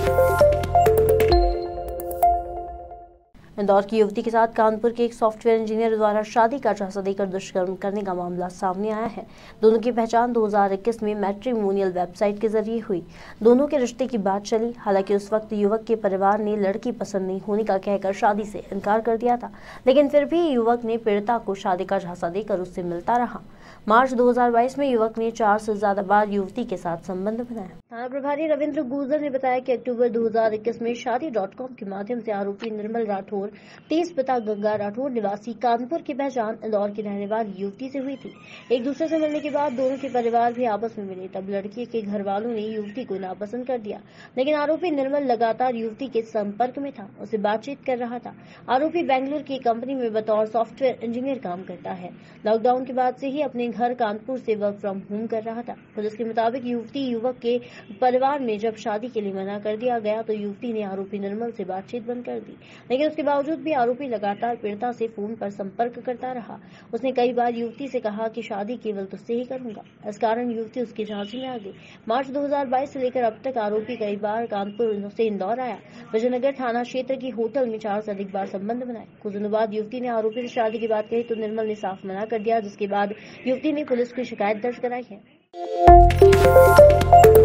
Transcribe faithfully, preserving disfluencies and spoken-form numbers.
इंदौर की युवती के साथ कानपुर के एक सॉफ्टवेयर इंजीनियर द्वारा शादी का झांसा देकर दुष्कर्म करने का मामला सामने आया है। दोनों की पहचान दो हज़ार इक्कीस में मैट्रिमोनियल वेबसाइट के जरिए हुई। दोनों के रिश्ते की बात चली। हालांकि उस वक्त युवक के परिवार ने लड़की पसंद नहीं होने का कहकर शादी से इनकार कर दिया था, लेकिन फिर भी युवक ने पीड़िता को शादी का झांसा देकर उससे मिलता रहा। मार्च दो हज़ार बाईस में युवक ने चार से ज्यादा बार युवती के साथ संबंध बनाया। थाना प्रभारी रविंद्र गुर्जर ने बताया कि अक्टूबर दो हज़ार इक्कीस में शादी डॉट कॉम के माध्यम से आरोपी निर्मल राठौर तीस पिता गंगा राठौर निवासी कानपुर की पहचान इंदौर की रहने वाली युवती से हुई थी। एक दूसरे से मिलने के बाद दोनों के परिवार भी आपस में मिले, तब लड़की के घर वालों ने युवती को नापसंद कर दिया, लेकिन आरोपी निर्मल लगातार युवती के संपर्क में था, उससे बातचीत कर रहा था। आरोपी बेंगलुरु की कंपनी में बतौर सॉफ्टवेयर इंजीनियर काम करता है। लॉकडाउन के बाद से ही अपने घर कानपुर से वर्क फ्रॉम होम कर रहा था। पुलिस के मुताबिक युवती युवक के परिवार में जब शादी के लिए मना कर दिया गया तो युवती ने आरोपी निर्मल से बातचीत बंद कर दी, लेकिन उसके बावजूद भी आरोपी लगातार पीड़िता से फोन पर संपर्क करता रहा। उसने कई बार युवती से कहा कि शादी केवल तुझसे ही करूंगा। इस कारण युवती उसके झांसे में आ गई। मार्च दो हज़ार बाईस से लेकर अब तक आरोपी कई बार कानपुर से इंदौर आया। विजयनगर थाना क्षेत्र की होटल में चार से अधिक बार संबंध बनाए। कुछ दिनों बाद युवती ने आरोपी से शादी की बात कही तो निर्मल ने साफ मना कर दिया, जिसके बाद युवती ने पुलिस की शिकायत दर्ज कराई है।